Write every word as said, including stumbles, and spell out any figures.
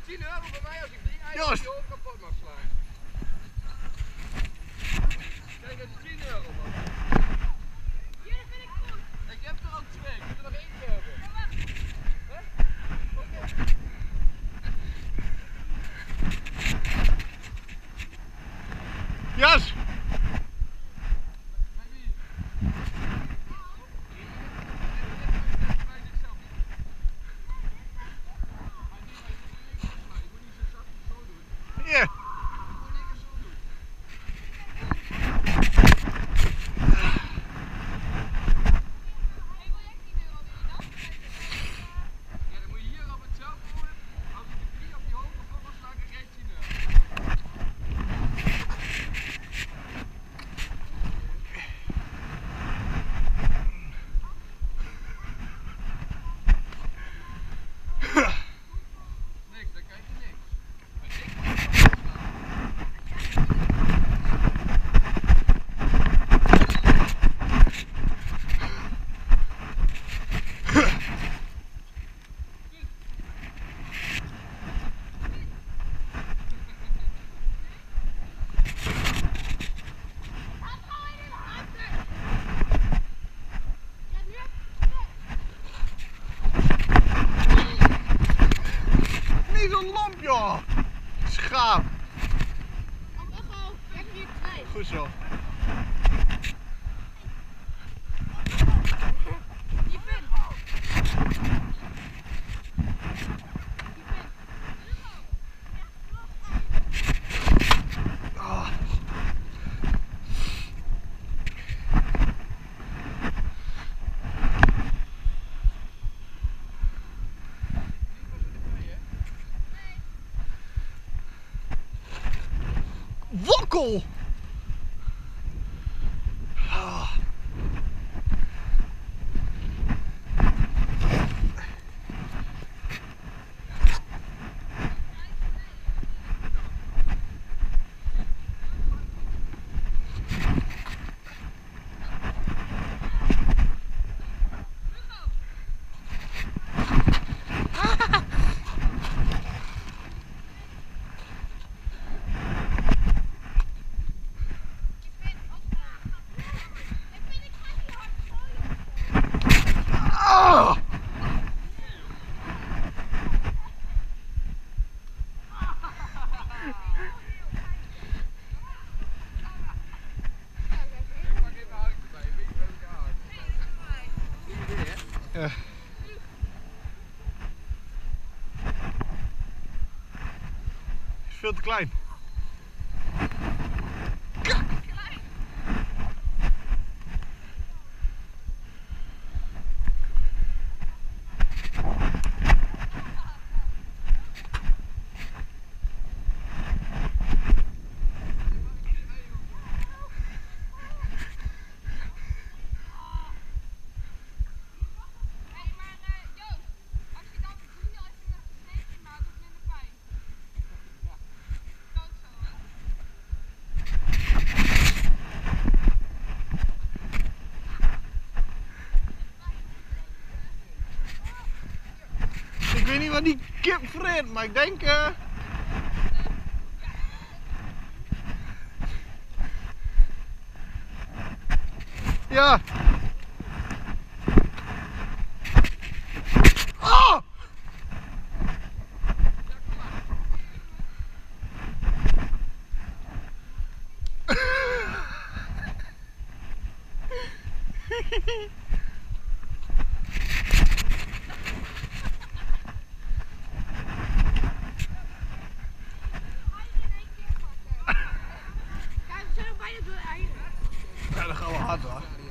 tien euro voor mij als ik drie eieren Joost. op je hoofd kapot mag slaan. Kijk, dat is tien euro man. Ja, dat vind ik goed. Ik heb er al twee, ik moet er nog eentje hebben. Ja, wacht. Hè? Oké. Jas! Bij wie? Bij zichzelf. Maar die, maar je moet niet zo slaan. Je moet niet zo zachtjes zo doen. Hier! Gewoon één keer zo doen. Hey, wil jij tien euro weer dan? Ja, dan moet je hier op hetzelfde moment. Als ik de drie op je hoofd kapot mag slaan, krijg jij tien euro. Niks, dan krijg je niks. Maar niks mag je kapot slaan. Laat gewoon in de handen. Ja, nu heb Niet zo'n lomp, joh! Schaap! Op echo. Kijk hier twee. Goed zo. Die pen. Ah. Wokkel! Ah. Ah. Ik pak even hout erbij, weet je welke hout? Die idee, hè? Ja. Is veel te klein. Hey, maar eh, Joost, als je dan voldoende als je een sneetje maakt, doet het minder pijn. Ook zo, hè? Ik weet niet wat die kip vreet, maar ik denk... eh Ja! Ah! Ja, we zijn ook bijna door eieren. Ja, dat gaan we hard hoor.